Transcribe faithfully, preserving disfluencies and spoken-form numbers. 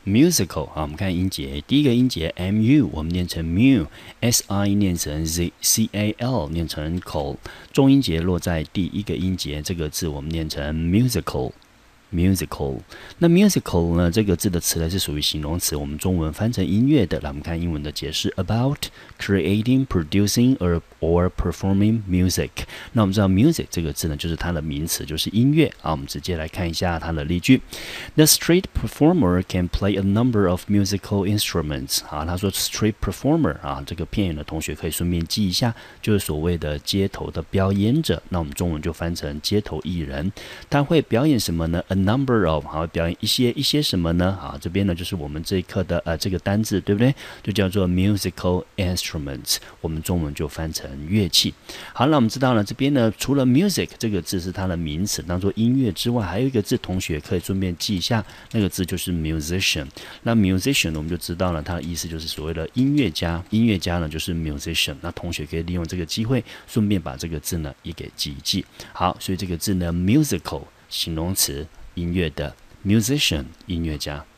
musical 啊，我们看音节，第一个音节 mu 我们念成 mu，s i 念成 z，c a l 念成 col， 重音节落在第一个音节，这个字我们念成 musical。musical， 那 musical 呢？这个字的词呢是属于形容词，我们中文翻成音乐的。来，我们看英文的解释 ：about creating, producing or or performing music。那我们知道 music 这个字呢，就是它的名词，就是音乐啊。我们直接来看一下它的例句 ：The street performer can play a number of musical instruments。啊，他说 street performer 啊，这个片语的同学可以顺便记一下，就是所谓的街头的表演者。那我们中文就翻成街头艺人。他会表演什么呢？ A number of 好，表演一些一些什么呢？啊，这边呢就是我们这一课的呃这个单字，对不对？就叫做 musical instruments， 我们中文就翻成乐器。好，那我们知道了这边呢，除了 music 这个字是它的名词，当做音乐之外，还有一个字，同学可以顺便记一下，那个字就是 musician。那 musician 我们就知道了，它的意思就是所谓的音乐家，音乐家呢就是 musician。那同学可以利用这个机会，顺便把这个字呢也给记一记。好，所以这个字呢 musical 形容词。音乐的 musician 音乐家。